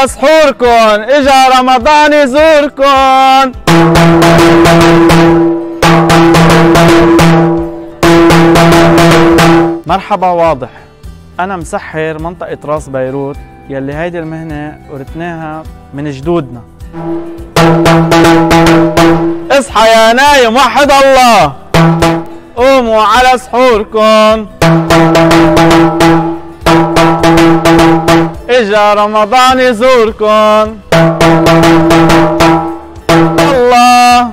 على سحوركن، اجا رمضان يزوركن. مرحبا واضح، أنا مسحر منطقة راس بيروت يلي هيدي المهنة ورثناها من جدودنا. اصحى يا نايم وحد الله، قوموا على سحوركن، اجا رمضان يزوركن. الله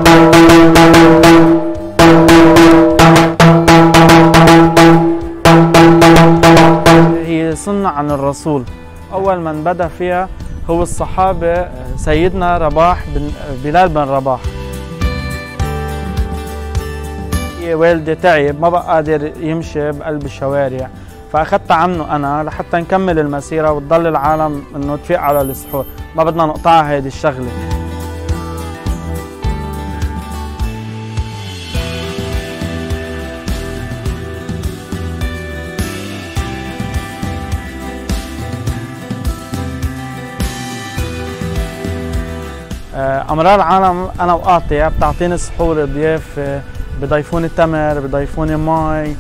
هي سنة عن الرسول، أول من بدأ فيها هو الصحابة سيدنا بلال بن رباح. والدي تعب ما بقى قادر يمشي بقلب الشوارع، فأخذت عنه أنا لحتى نكمل المسيرة وتضل العالم إنه تفيق على السحور، ما بدنا نقطعها هيدي الشغلة. أمرار العالم أنا وقاطع بتعطيني سحور ضياف، بضيفوني تمر، بضيفوني مي.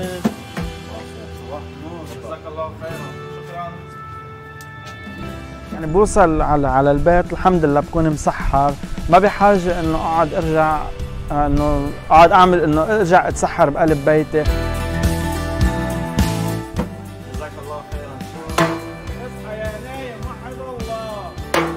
جزاك الله خيرا، شكرا. يعني بوصل على البيت الحمد لله بكون مسحر، ما بحاجة إنه أقعد أرجع إنه أقعد أعمل إنه أرجع أتسحر بقلب بيتي. جزاك الله خيرا. اصحى يا نايم وحد الله.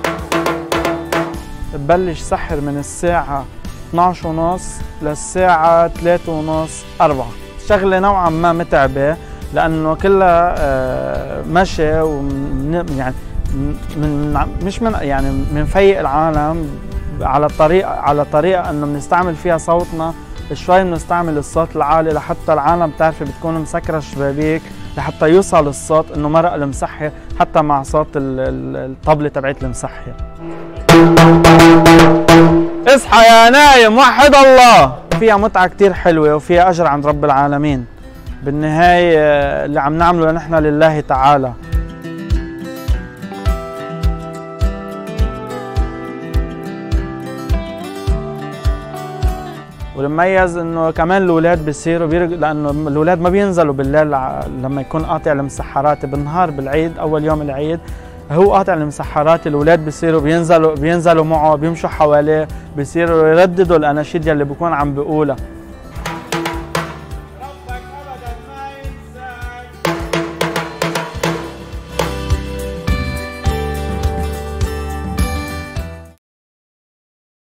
ببلش سحر من الساعة 12:30 للساعة 3:30 4. شغلة نوعا ما متعبة لأنه كلها مشي يعني مش من يعني بنفيق العالم على طريقة إنه بنستعمل فيها صوتنا شوي، بنستعمل الصوت العالي لحتى العالم بتعرفي بتكون مسكرة الشبابيك لحتى يوصل الصوت إنه مرق المسحر حتى مع صوت الطبلة تبعت المسحر. اصحى يا نايم وحد الله. فيها متعة كتير حلوة وفيها أجر عند رب العالمين. بالنهاية اللي عم نعمله نحن لله تعالى. والمميز انه كمان الاولاد بيصيروا لانه الاولاد ما بينزلوا بالليل لما يكون قاطع المسحرات، بالنهار بالعيد اول يوم العيد هو قاطع المسحرات، الاولاد بيصيروا بينزلوا معه، بيمشوا حواليه، بيصيروا يرددوا الاناشيد يلي بكون عم بيقولها.